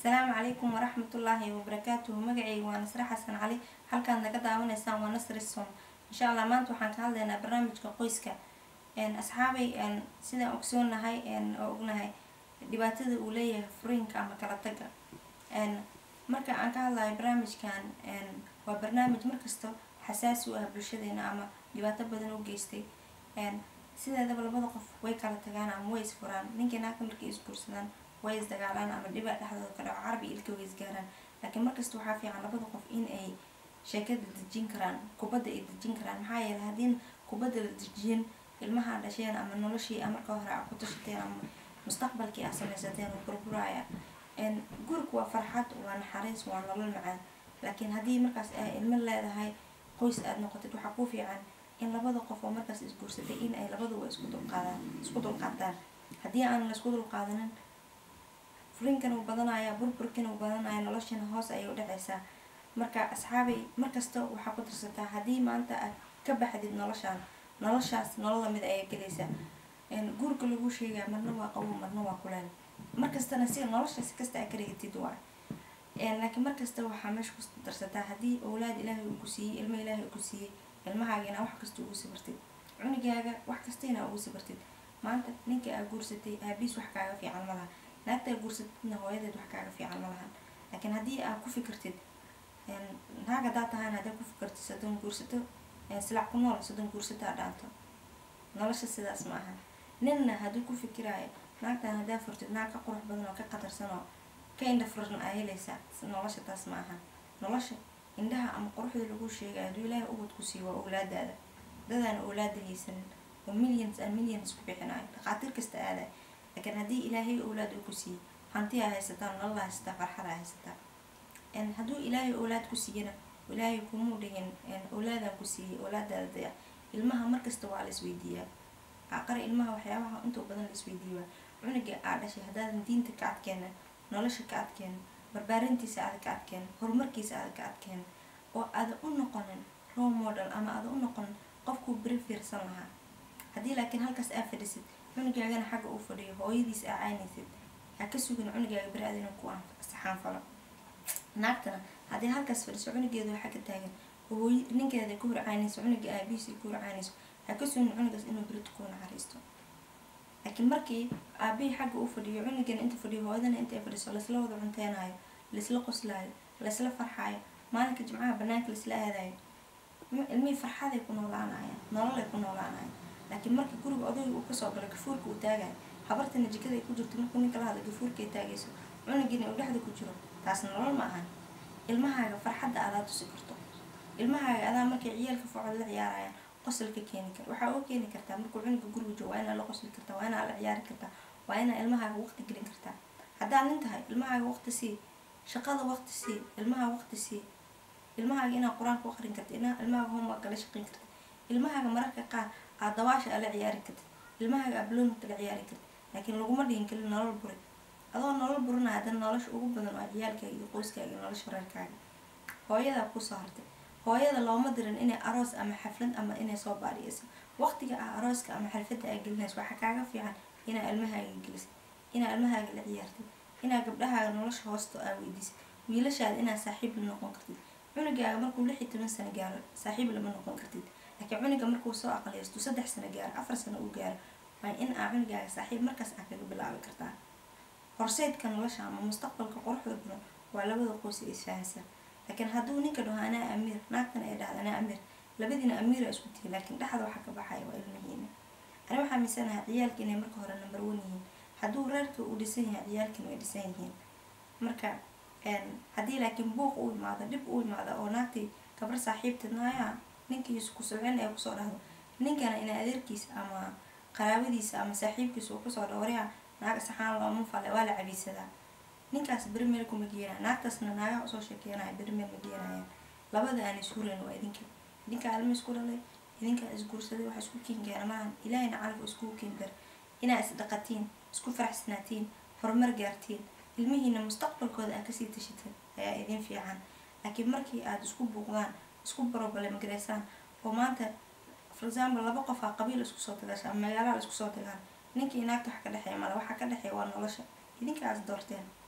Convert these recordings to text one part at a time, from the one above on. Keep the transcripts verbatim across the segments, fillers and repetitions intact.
السلام عليكم ورحمة الله وبركاته. مقعي ونصر حسن علي halkaan naga daawanaysan waa Nasri Som insha Allah maanta waxaan ka hadlaynaa barnaamijka qoyska een asxaabay een sida ogsoonahay een oo ognahay dhibaatada uu leeyahay furiinka ama kala tagga een marka aan ka hadlayo barnaamijkan een waa barnaamij markasto xasaasi u ah bulshadeena ama dhibaato badan u geystay een sideedaba labada qof way kala tagaan ama way isfuraan ninka naagta markay isguursadaan way isdagaalaan ama dhibaato dhexdooda ka dhaco carbi ilka way isgaaraan laakiin markasta waxaa fiican labada qof in ay sheekada dejin karaan kubadda ay dejin karaan maxaa yeelay haddii kubadda la dejin ilmaha dhasheen ama noloshii marka hore aad ku tashateen ama mustaqbalkii aad samaysateen oo burburaya een gurigu waa farxad waa naxariis waa nolol macaan laakiin haddii markaas ay ilmo leedahay qoys aad noqotid waxaa ku fiican in labada qof oo markaas isguursaday in ay labaduba isku dulqaadaan isku dulqaataan haddii aan la isku dulqaadanin furiinkan uu badanaya burburkan uu badanaya noloshana hoos ayay u dhacaysaa marka asxaabay markasta waxaa ku tirsataa haddii maanta aad ka baxdid noloshaan noloshaas nolol lamid ayay galaysaa een guriga lagu sheegaa marna waa qabow marna waa kuleel markastana si noloshaas kasta aad ka dhigatid waa een laakiin markasta waxaa meesha ku tirsataa haddii awlaad ilaahay uu ku siiyey ilmo ilaahay uu ku siiyey ilmahaagina wax kasta ugu sabartid cunugaaga wax kastayna ugu sabartid maanta ninka aad guursatay aabiis wax kaaga fiican ma laha naagta guursatidna hooyadeed wax kaaga fiican ma lahan laakiin haddii aad ku fikirtid een naag haddaad tahaan haddaad ku fikirtid soddon guursato silac ku nool soddon guursato aad dhaanto nolosha sidaas ma aha ninna hadduu ku fikiraayo naagtaan haddaa furtid naag ka qurux badan oo ka qatarsan oo ka indha furan aa helaysaa nolosha taas ma aha nolosha indhaha ama quruxda lagu sheegay hadduu ilaahay ubad ku siiyo waa awlaadaada dadaan awlaada haysanin oo millions and millions ku bixinayo dhaqaatiir kasta aadayo laakiin haddii ilaahay awlaad uu ku siiyey hanti aa haysataa nolol aa haysataa farxad aa haysataa een hadduu ilaahay awlaad ku siiyana ilaahay kumuu dhigin een awlaadaan ku siiyey awlaadaada dayac ilmaha markasta waa la isweydiiyaa aqara ilmaha waxyaabaha inta badan la isweydiiyaa cunuga aa dhashay haddaadan diinta ka adkeenin nolosha ka adkeenin barbaarintiisa aada ka adkeenin horumarkiisa aada ka adkeenin oo aada u noqonin role model ama aada u noqonin qofkuu beri fiirsan lahaa haddii laakiin halkaas aa fadhisid cunugaagana xagga uu fadhiyo hooyadiis aa caynaysid ha ka sugin cunugaaga beri aad inuu ku saxaan falo naagtana haddii halkaas fadhiso cunugeedu waxa ka taagan hooy ninkeeda ku hor caynayso cunuga aabihiis ku hor caynayso ha ka sugin cunugaas inuu beri ku naxariisto laakiin markii aabihii xagga uu fadhiyo cunugana inta fadhiyo hooyadana inta fadhiso laisla wada cunteenaayo laisla qoslaayo laisla farxaayo maalinka jimcaha banaanka laisla aadayo ilmihii farxaday ku noolaanayaan nololay ku noolaanayaan laakiin marka guriga odayga uu kasoo galo gafuurka uu taagayo habartana jikada ay ku jirto markuu ninka la hadla gafuurka ay taagayso cunugina uu dhexda ku jiro taas nolol ma ahan ilmahaaga farxadda adaa tusi karto ilmahaaga adaa markay ciyaalka facod la ciyaarayaan qosol ka keeni kara waxaa oo keeni kartaa markuu cunuga guriga joogo waa inaa la qosli kartaa waa inaa la ciyaari kartaa waa inaa ilmahaaga waqti gelin kartaa haddaad nin tahay ilmahaaga waqti sii shaqada waqti sii ilmaha waqti sii ilmahaaga inaa qur-aanka u aqrin kartid inaa ilmahaaga homework la shaqayn kartid ilmahaaga mararka qaar aad dawaasha ala ciyaari kartid ilmahaaga abloonta la ciyaari kartid laakiin laguma dhihin kalin nolol buri adoo nolol burina haddana nolosha ugu badan waa ciyaalkaaga iyo qoyskaaga iyo nolosha reerkaaga hooyadaa kusoo hartay hooyada looma dirin inay aroos ama xaflad ama inay soo baadhiyeyso waqtiga ah arooska ama xafladda aa gelinayso waxaa kaaga fiican inaa ilmahaaga gelisid inaa ilmahaaga la ciyaartid inaa gabdhahaaga nolosha hoosto aa weydiisid wiilashaada inaa saaxiib la noqon kartid cunugaaga markuu lix iyo toban sano gaaro saaxiib lama noqon kartid laakiin cunuga markuu soo aqliyaysto saddex sano gaaro afar sano uu gaaro waa in aa cunugaaga saaxiib markaas aa kaga bilaabi kartaa horseedka nolosha ama mustaqbalka quruxda badan waa labada qoys ee isfahansan laakiin hadduu ninka dhaho anaa amiir naagtana ay dhahdo anaa amiir labadiina amiira isku tihi laakiin dhexda waxaa ka baxaya waa ilmihiina ani waxaa miisanahay ciyaalka inay marka hore number one yihiin hadduu reerka uu dhisan yahay ciyaalkina way dhisan yihiin marka haddii laakiin buuq u imaado dhib u imaado oo naagtii gabar saaxiibtidnaayaa ninkiisu ku socon ee kusoo dhahdo ninkana ina adeerkiisa ama qaraabadiisa ama saaxiibkiisa uu kusoo dhawraya naag saxaan looma fale waa la cabiisadaa ninkaas beri meel kuma geenaya naagtaasna naagaha usoo sheekeenaya beri meel ma geenayaan labada aan ishureyn waa idinka idinkaa ilma isku dhalay idinkaa isguursaday waxa isku kiin keena maahan ilaahayna calaf isku kiin dar inaa isdhaqatiin isku faraxsanaatiin horumar gaartiin ilmihiina mustaqbalkooda aad kasii tashateen ayaa idin fiican laakiin markii aad isku buuqdaan isku problem gareysaan oo maanta for example laba qof aa qabiil isku soo tagasha ama magaalaha isku soo tagaan ninkii naagta wax ka dhexeeya mala waxa ka dhexeeya waa nolosha idinkaas doorteen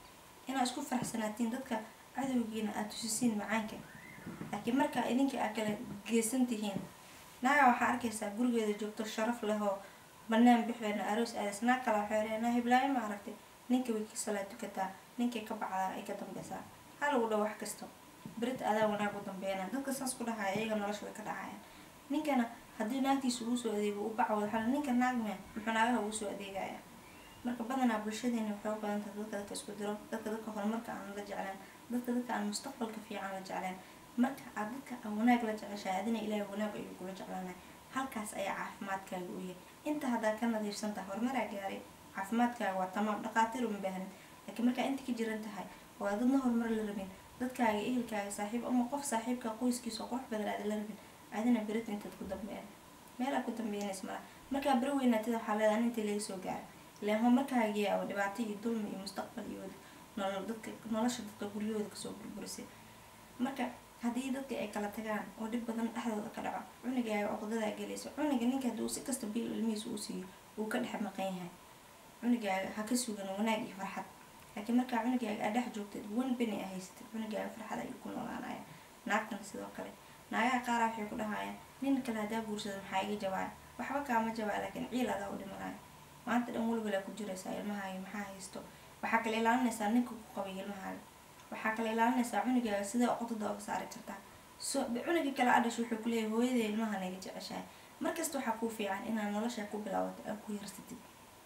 inaad isku faraxsanaatiin dadka cadowgiina aad tusisiin macaanka. laakiin marka idinka aad kala geesan tihiin, naaga waxaa arkaysaa gurigeeda joogto sharaf leh oo banaan bixeena aroos aadays, naag kala xeereena hiblaayo ma aragtay ninka way ka salaad tukataa, ninkay ka bacdaa ay ka dambeysaa, ha lagu dhaw wax kasto berit adaa wanaag u dambeynaa. dadka saas ku dhahaya iyaga nolosha way ka dhacayaan. ninkana haddii naagtiisa ugu soo adeego u bacwado xal ninka naagme muxuu naagaha ugu soo adeegaya. marka badanaa bulshadeena waxay u badan tahay dadka dadka isku diro, dadka dadka horumarka aan la jecleen, dadka dadka aan mustaqbalka fiican la jecleen. marka aad dadka aan wanaag la jeceshahay adina ilaahay wanaag ayuu kula jeclaanay. halkaas ayaa caafimaadkaaga u yahay. inta haddaa ka nadiifsan tahay horumaraa gaaray, caafimaadkaaga waa tamaam, dhaqaatiir uma baahnid. laakiin markaa inta ka jiran tahay oo aad dadna horumar la rabin, dadkaaga ehelkaaga saaxiib ama qof saaxiibka qoyskiisa qurux badan aad la rabin, adina berit intaad ku dambeyn meel aad ku dambeynaysa mala. markaa beri weynaatida waxaa leedahay intii laga soo gaaro ilaan horumarkaagii oo dhibaato iyo dulmi iyo mustaqbal iyo nolol dadka nolosha dadka guryahooda kasoo burburisay. marka haddii dadka ay kala tagaan oo dhib badan dhexdooda ka dhaco, cunugaaga oqdadaa gelaysa. cunuga ninka hadduu si kasta biil ilmihiisa uu siiyo uu ka dhex maqan yahay, cunugaaga ha ka sugan wanaag iyo farxad. laakiin markaa cunugaaga aad dhex joogtid wan beni a haysatid, cunugaaga farxad ayuu ku noolaanaya. naagtana sidoo kale, naagaha qaara waxay ku dhahayaan nin kale haddaa guursada maxaa iga jabaaya. waxba kaama jabaa, laakiin ciil adaa u dhimanaya. maanta dhan walbalaa ku jiraysaa ilmahaaga maxaa haysto. waxaa kala ilaalinaysaa ninka ku qabay ilmahaaga, waxaa kala ilaalinaysaa cunugaaga sidaa oqdada oga saari kartaa. so cunuga kale adhash wuxuu kuleeyahay hooyada ilmaha naga jeceshahay. markasta waxaa kuu fiican inaad nolosha ku bilaawato aad ku yarsatid.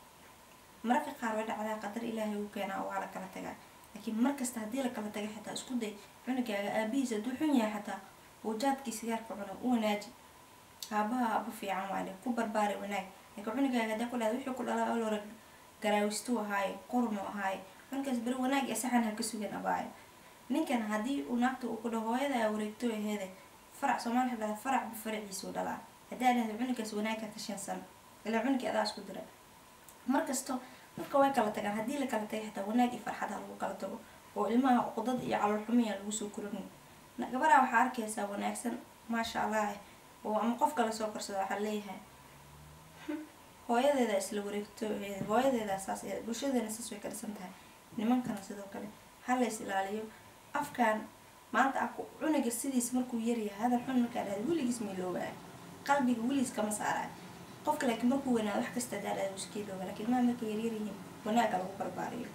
mararka qaar way dhacdaa qadar ilaahay uu keenaa oo waa la kala tagaa, laakiin markasta haddii la kala taga xitaa isku day cunugaaga aabihiisa hadduu xun yahay xataa uu jaadkii sigaarka cuna u wanaaji. aabaha aaba fiican waale ku barbaari wanaag. laakiin cunugaaga haddaa ku dhahda wixii ku dhalaa aloora garaawistuu ahaaye qornu ahaaye, cunkaas beri wanaag iyo saxan ha ka sugan abaayo. ninkan haddii uu naagta uu ku dhaho hooyada wareegto aheede farac soomaali waxa dhahda farac bu faraciisa u dhalaa. haddaa dhahda cunugaas wanaagka ka shan sano ilaa cunugii adaa isku dira. markasto dadka way kala tagaan, haddii la kala tagay xitaa wanaag iyo farxad ha lagu kala tago oo ilmaha uqdad iyo calool xumiya lagu soo korin. gabaraa waxaa arkaysaa wanaagsan maasha allah eh oo ama qof kale soo korsada waxaa leeyahay hooyadeeda isla wareegto hooyadeeda saas bulshadeena saas way ka dhisan tahay. nimankana sidoo kale ha la is ilaaliyo. afkaan maanta aku cunuga sidiis markuu yaryahay hadal xun markaa dhahda weligiis miiloobaa, qalbiga weligiis kama saaraayo. qofka laakiin markuu weynaa wax kasta daadhada iskeedooga, laakiin maa markay yaryar yihiin wanaaga lagu barbaariyo.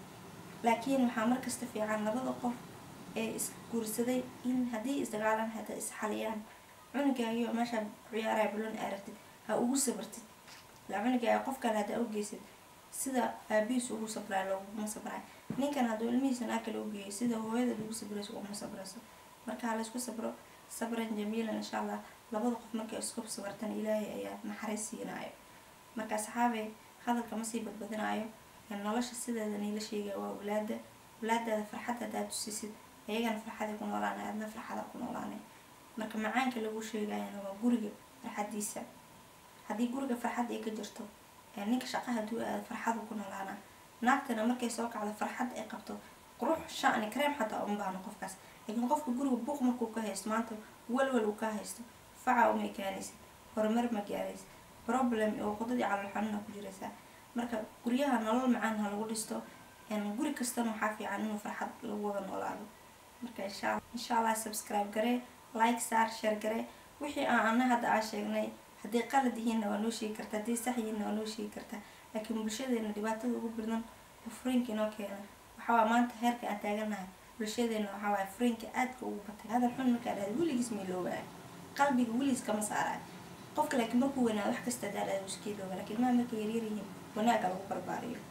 laakiin waxaa markasta fiican labada qof ee isguursaday in haddii isdagaalan hataa isxaliyaan. cunugaagiyo meeshaa ciyaaraya bulan aragtid ha ugu sabartid. laa cunugaaga qof kale haddaa u geysid sida aabihiis ugu sabraay looguma sabraay. ninkan hadduu ilmihiisa naa kale u geeyay sida hooyada ugu sabrayso uguma sabrayso. marka ha laysku sabro sabran jamiilan insha allah. labada qof markay isku sabartan ilaahay ayaa naxariis siinaayo. marka saxaabay hadalka ma sii badbadinaayo. nolosha sideeda niila sheegaya waa walaada walaadaada farxad haddaad tusisid ayagana farxaday ku noolaanay, adna farxada ku noolaanay. marka macaanka lagu sheegayana waa guriga farxadiisa. haddii guriga farxad ay ka jirto ninka shaqa hadduu aado farxadu ku noolaana. naagtana markay soo kacdo farxad ay qabto qurux shacni kareem xataa uma baahno qofkaas. laakiin qofka guriga buuq markuu ka haysto maanta walwal uu ka haysto faca uma ekaanaysid, horumar ma gaaraysid, problem oo qodadii calool xanuuna ku jiraysaa. marka guryaha nolol macaan ha lagu dhisto. guri kastana waxaa fiican inuu farxad lagu wada noolaado. marka insha allah subscribe garee, like saar, share garee. wixii aan ana hadda aan sheegnay haddii qalad yihiinna waa noo sheegi kartaa, haddii sax yihiinna waa noo sheegi kartaa. laakiin bulshadeena dhibaatada ugu badan oo furiinka inoo keena waxaa waa maanta heerka aan taaganahay. bulshadeena waxaa waay furiinka aadka ugu batay. hadal xun markaa dhahda weligiis miiloobaa, qalbiga weligiis kama saaraayo. qofka laakiin markuu weynaa wax kasta daadhada iskeedooga, laakiin maa markay yaryar yihiin wanaaga lagu barbaariyo.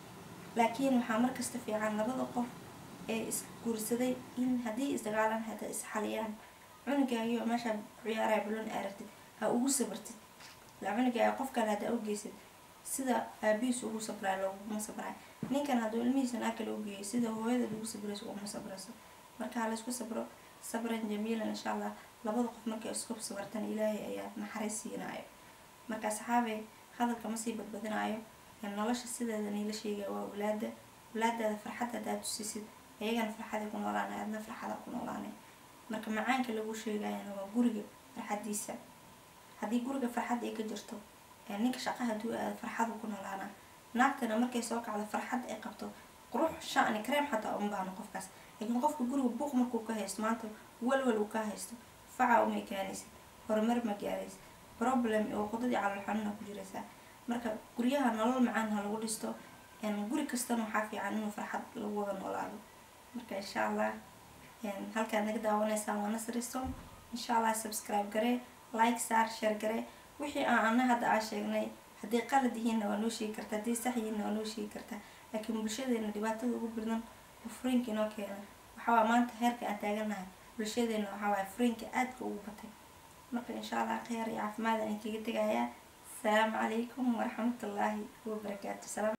laakiin waxaa markasta fiican labada qof ee isguursaday in haddii isdagaalan hataa isxaliyaan. cunugaagiyo meeshaa ciyaaraya bulan aragtid ha ugu sabartid. laa cunugaaga qof kale haddaa u geysid sida aabihiis ugu sabraay looguma sabraay. ninkan hadduu ilmihiisa naa kale u geeyay sida hooyada ugu sabrayso uguma sabrayso. marka ha laysku sabro sabran jamiilan insha allah. labada qof markay isku sabartan ilaahay ayaa naxariis siinaayo. marka saxaabay hadalka ma sii badbadinaayo. nolosha sideeda niila sheegaya waa walaada walaadaada farxad haddaad tusisid ayagana farxaday ku noolaanay, adna farxada ku noolaanay. marka macaanka lagu sheegayana waa guriga farxadiisa. haddii guriga farxad ay ka jirto ninka shaqa hadduu aado farxadu ku noolaana. naagtana markay soo kacdo farxad ay qabto qurux shacni kareem xataa uma baahno qofkaas. laakiin qofka guriga buuq markuu ka haysto maanta walwal uu ka haysto faca uma gaaraysid, horumar ma gaaraysid, problem oo qodadii calool xanuuna ku jiraysaa. marka guryaha nolol macaan ha lagu dhisto, guri kastana waxaa fiican inuu farxad lagu wada noolaado. marka insha allah halkaad naga daawanaysaan waa Nasri Som. insha allah subscribe garee, like saar, share garee. wixii aan ana hadda aan sheegnay haddii qalad yihiinna waa noo sheegi kartaa, haddii sax yihiinna waa noo sheegi kartaa. laakiin bulshadeena dhibaatada ugu badan oo furiinka inoo keena waxaa waa maanta heerka aan taaganahay bulshadeena waxaa waaye furiinka aadka ugu batay. marka insha allah khayr iyo caafimaad aan kaga tegayaa. السلام عليكم ورحمة الله وبركاته.